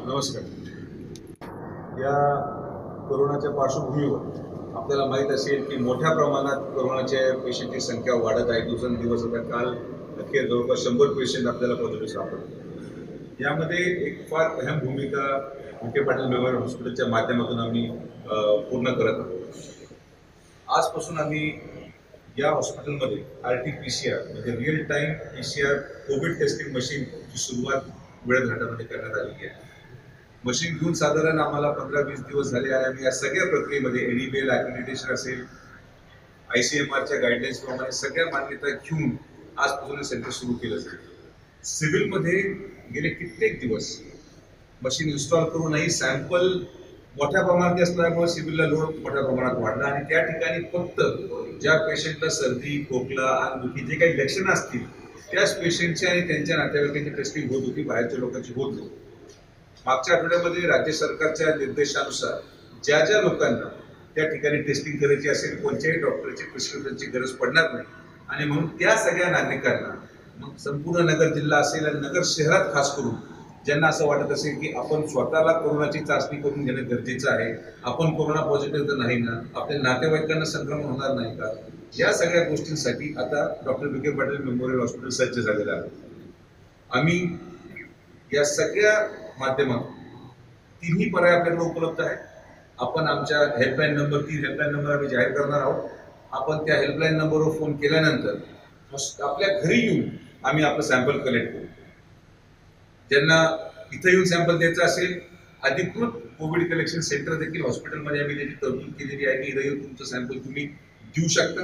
नमस्कार. या कोरोनाच्या पार्श्वभूमीवर आपल्याला माहीत असेल की मोठ्या प्रमाणात कोरोनाच्या पेशंटची संख्या वाढत आहे. दिवसेंदिवस आता काल अखेर जवळपास 100 पेशंट आपल्याला पॉझिटिव्ह सापडले. यामध्ये एक फार अहम भूमिका विखे पाटील मेमोरियल हॉस्पिटलच्या माध्यमातून आम्ही पूर्ण करत आहोत. आजपासून आम्ही या हॉस्पिटलमध्ये RT-PCR म्हणजे real time PCR covid testing मशीनची सुरुवात वेळाघाटामध्ये करण्यात आली आहे. मशीन घेऊन साधारण आम्हाला 15-20 दिवस झाले आहे आणि या सगळ्या प्रक्रियेमध्ये NABL ॲक्रेडिटेशन असेल, ICMRच्या गाईडलाईन्स प्रमाणे सगळ्या मान्यता घेऊन आजपासून सेंटर सुरू केलं जाईल. सिव्हिलमध्ये गेले कित्येक दिवस मशीन इन्स्टॉल करूनही सॅम्पल मोठ्या प्रमाणात असल्यामुळे सिव्हिलला लोड मोठ्या प्रमाणात वाढला आणि त्या ठिकाणी फक्त ज्या पेशंटला सर्दी, खोकला, अंगदुखी जे काही लक्षणं असतील त्याच पेशंटची आणि त्यांच्या नातेवाईकांची टेस्टिंग होत होती, बाहेरच्या लोकांची होत नव्हती. मागच्या आठवड्यामध्ये राज्य सरकारच्या निर्देशानुसार ज्या ज्या लोकांना त्या ठिकाणी टेस्टिंग करायची असेल कोणत्याही डॉक्टरची प्रिस्क्रिप्शनची गरज पडणार नाही आणि म्हणून त्या सगळ्या नागरिकांना मग संपूर्ण नगर जिल्हा असेल आणि नगर शहरात खास करून ज्यांना असं वाटत असेल की आपण स्वतःला कोरोनाची चाचणी करून घेणं गरजेचं आहे, आपण कोरोना पॉझिटिव्ह तर नाही ना, आपल्या नातेवाईकांना संक्रमण होणार नाही का, या सगळ्या गोष्टींसाठी आता doctor Vikhe Patil memorial hospital सज्ज झालेलं आहे. आम्ही या सगळ्या माध्यमातून तिन्ही पर्याय आपल्याकडे उपलब्ध आहेत. आपण आमच्या हेल्पलाईन नंबर 3 हेल्पलाईन नंबर आम्ही जाहीर करणार आहोत. आपण त्या हेल्पलाईन नंबरवर फोन केल्यानंतर आपल्या घरी येऊन आम्ही आपलं सॅम्पल कलेक्ट करू. ज्यांना इथं येऊन सॅम्पल द्यायचं असेल, अधिकृत कोविड कलेक्शन सेंटर देखील हॉस्पिटलमध्ये आम्ही त्याची तरतूद केलेली आहे की इथं येऊन तुमचं सॅम्पल तुम्ही देऊ शकता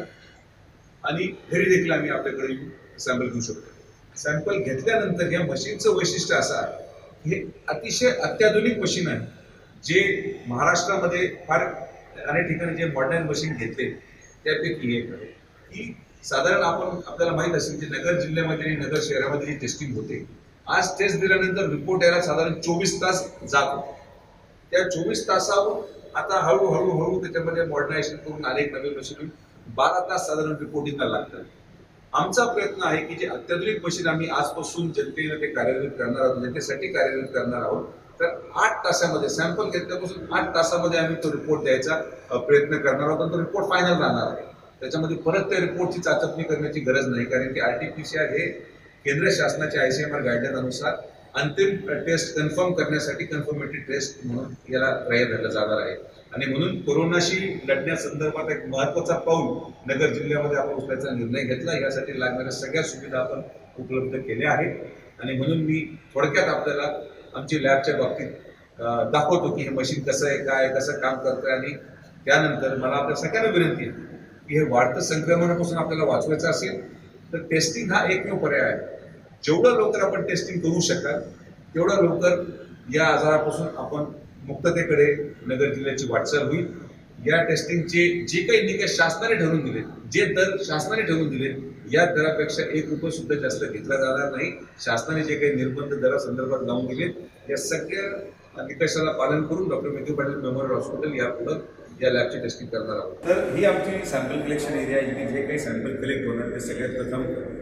आणि घरी देखील आम्ही आपल्याकडे येऊन सॅम्पल घेऊ शकतो. सॅम्पल घेतल्यानंतर या मशीनचं वैशिष्ट्य असं आहे की हे अतिशय अत्याधुनिक मशीन आहे, जे महाराष्ट्रामध्ये फार अनेक ठिकाणी जे मॉडर्न मशीन घेतले त्यापैकी एक आहे की साधारण आपल्याला माहीत असेल की नगर जिल्ह्यामध्ये आणि नगर शहरामध्ये जी टेस्टिंग होते, आज टेस्ट दिल्यानंतर रिपोर्ट यायला साधारण 24 तास जात होते. त्या 24 तासावर आता हळूहळू त्याच्यामध्ये मॉडर्नायझेशन करून अनेक नवीन मशीन 12 तास साधारण रिपोर्टिंगला लागतात. आमचा प्रयत्न आहे की जे अत्याधुनिक मशीन आम्ही आजपासून जनतेला ते कार्यरत करणार आहोत, जनतेसाठी कार्यरत करणार आहोत, तर 8 तासामध्ये सॅम्पल घेतल्यापासून 8 तासामध्ये आम्ही तो रिपोर्ट द्यायचा प्रयत्न करणार आहोत आणि तो रिपोर्ट फायनल राहणार आहे. त्याच्यामध्ये परत त्या रिपोर्टची चाचपणी करण्याची गरज नाही, कारण की RT-PCR हे केंद्र शासनाच्या ICMR गाईडलाईन अनुसार अंतिम टेस्ट कन्फर्म करण्यासाठी कन्फर्मेटरी टेस्ट म्हणून याला ग्राह्य धरलं जाणार आहे. आणि म्हणून कोरोनाशी लढण्यासंदर्भात एक महत्त्वाचा पाऊल नगर जिल्ह्यामध्ये आपण उचलायचा निर्णय घेतला. यासाठी लागणाऱ्या सगळ्या सुविधा आपण उपलब्ध केल्या आहेत आणि म्हणून मी थोडक्यात आपल्याला आमची लॅबच्या बाबतीत दाखवतो की हे मशीन कसं आहे, काय कसं काम करतं आणि त्यानंतर मला आपल्या सगळ्यांना विनंती आहे की हे वाढतं संक्रमणापासून आपल्याला वाचवायचं असेल तर टेस्टिंग हा एकमेव पर्याय आहे. जेवढं लवकर आपण टेस्टिंग करू शकाल तेवढं लवकर या आजारापासून आपण मुक्ततेकडे नगर जिल्ह्याची वाटचाल होईल. या टेस्टिंगचे जे काही निकष शासनाने ठरवून दिले, जे दर शासनाने ठरवून दिले, या दरापेक्षा 1 रुपये सुद्धा जास्त घेतला जाणार नाही. शासनाने जे काही निर्बंध दरासंदर्भात लावून दिले या सगळ्या निकषाला पालन करून doctor Vikhe Patil memorial hospital यापुढे या लॅबची टेस्टिंग करणार आहोत. तर ही आमची सॅम्पल कलेक्शन एरिया आहे, इथे जे काही सॅम्पल कलेक्ट होणार ते सगळ्यात प्रथम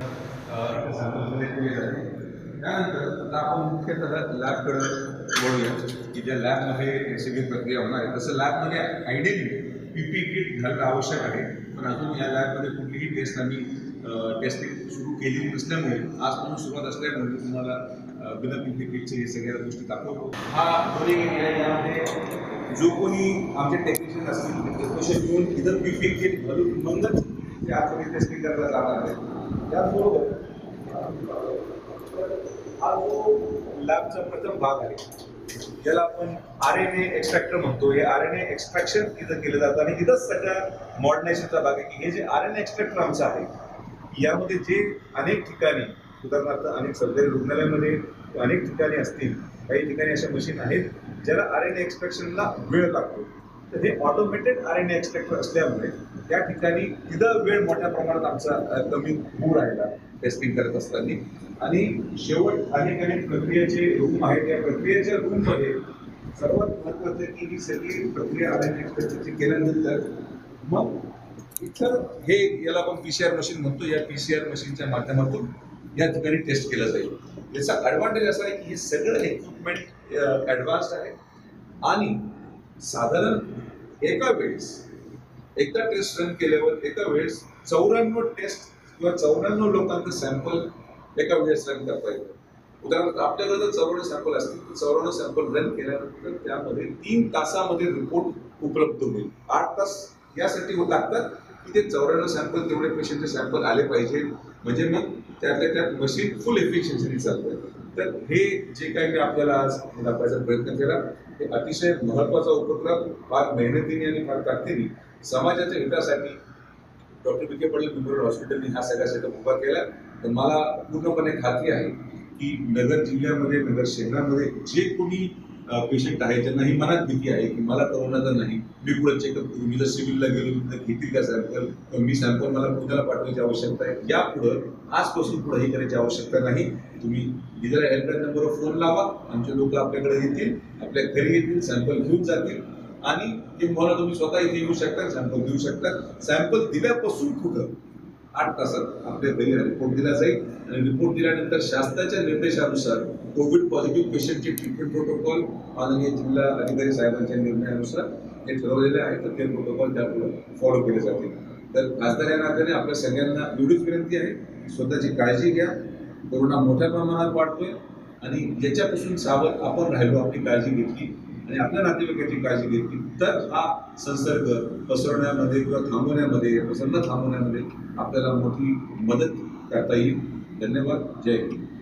सॅम्पल कलेक्ट केले जाते. त्यानंतर आता आपण मुख्यतः लॅबकडे वळूया की ज्या लॅबमध्ये सगळी प्रक्रिया होणार आहे. तसं लॅबमध्ये आयडियली PPE किट घालणं आवश्यक आहे, पण अजून या लॅबमध्ये कुठलीही टेस्ट आम्ही टेस्टिंग सुरू केली नसल्यामुळे आजपासून सुरुवात असल्यामुळे तुम्हाला बिना PPE किटचे हे सगळ्या गोष्टी दाखवतो. हा दोन्ही एरिया, यामध्ये जो कोणी आमचे टेक्निशियन असतील ते पैसे घेऊन इथं PPE किट घालून मगच ते आतमध्ये टेस्टिंग करायला जाणार आहे. त्याचबरोबर हा जो लॅबचा प्रथम भाग आहे ज्याला आपण RNA एक्स्ट्रॅक्टर म्हणतो, हे RNA एक्स्ट्रॅक्शन इथं केलं जातं आणि इथंच सगळ्या मॉडर्नायझेशनचा भाग आहे की हे जे RNA एक्स्ट्रॅक्टर आमचं आहे यामध्ये जे अनेक ठिकाणी उदाहरणार्थ अनेक सरकारी रुग्णालयामध्ये अनेक ठिकाणी असतील, काही ठिकाणी अशा मशीन आहेत ज्याला RNA एक्स्ट्रॅक्शनला वेळ लागतो, तर हे ऑटोमेटेड RNA एक्स्ट्रॅक्टर असल्यामुळे त्या ठिकाणी तिथं वेळ मोठ्या प्रमाणात आमचा कमी होऊ राहिला टेस्टिंग करत असताना. आणि शेवट अनेक प्रक्रियेचे रूम आहेत. या प्रक्रियेच्या रूममध्ये सर्वात महत्त्वाचं की ही सगळी प्रक्रिया RNA एक्स्ट्रॅक्शनची केल्यानंतर मग इथं याला आपण PCR मशीन म्हणतो, या PCR मशीनच्या माध्यमातून या ठिकाणी टेस्ट केलं जाईल. याचा ॲडव्हान्टेज असा आहे की हे सगळं इक्विपमेंट ॲडव्हान्स्ड आहे आणि साधारण एका वेळेस एकदा टेस्ट रन केल्यावर एका वेळेस 94 टेस्ट किंवा 94 लोकांचं सॅम्पल एका वेळेस रन करता येतं. उदाहरणार्थ आपल्याकडे जर 94 सॅम्पल असतील तर 94 सॅम्पल रन केल्यानंतर त्यामध्ये 3 तासामध्ये रिपोर्ट उपलब्ध होईल. 8 तास यासाठी लागतात की ते 94 सॅम्पल तेवढे पेशंटचे सॅम्पल आले पाहिजे, म्हणजे मग त्यातल्या त्यात मशीन फुल एफिशियन्सीने चालतं. तर हे जे काही मी आपल्याला आज दाखवायचा प्रयत्न केला हे अतिशय महत्त्वाचा उपक्रम, फार मेहनतीने आणि फार ताकदीने समाजाच्या हितासाठी doctor B K Patel memorial हॉस्पिटलने हा सगळा सेटअप उभा केला. तर मला पूर्णपणे खात्री आहे की नगर जिल्ह्यामध्ये, नगर शहरामध्ये जे कोणी पेशंट आहे ज्यांना ही मनात भीती आहे की मला कोरोनाचा नाही, मी पुढे चेकअप करू, मी जर सिव्हिलला गेलो तर घेतील का सॅम्पल, तर मी सॅम्पल मला पुण्याला पाठवायची आवश्यकता आहे, यापुढं आजपासून पुढे ही करायची आवश्यकता नाही. तुम्ही दिलेल्या हेल्पलाईन नंबरवर फोन लावा, आमचे लोक आपल्याकडे येतील, आपल्या घरी येतील, सॅम्पल घेऊन जातील आणि किंवा तुम्ही स्वतः इथे येऊ शकता, सॅम्पल घेऊ शकता. सॅम्पल दिल्यापासून कुठं 8 तासात आपल्या घरी रिपोर्ट दिला जाईल आणि रिपोर्ट दिल्यानंतर शासनाच्या निर्देशानुसार कोविड पॉझिटिव्ह पेशंटचे ट्रीटमेंट प्रोटोकॉल माननीय जिल्हा अधिकारी साहेबांच्या निर्णयानुसार जे ठरवलेले आहे तर ते प्रोटोकॉल त्यापुढे फॉलो केले जातील. तर खासदार या नात्याने आपल्या सगळ्यांना एवढीच विनंती आहे, स्वतःची काळजी घ्या. कोरोना मोठ्या प्रमाणात वाढतोय आणि याच्यापासून सावध आपण राहिलो, आपली काळजी घेतली आणि आपल्या नातेवाईकाची काळजी घेतली तर हा संसर्ग पसरवण्यामध्ये किंवा थांबवण्यामध्ये, पसरणं थांबवण्यामध्ये आपल्याला मोठी मदत करता येईल. धन्यवाद. जय हिंद.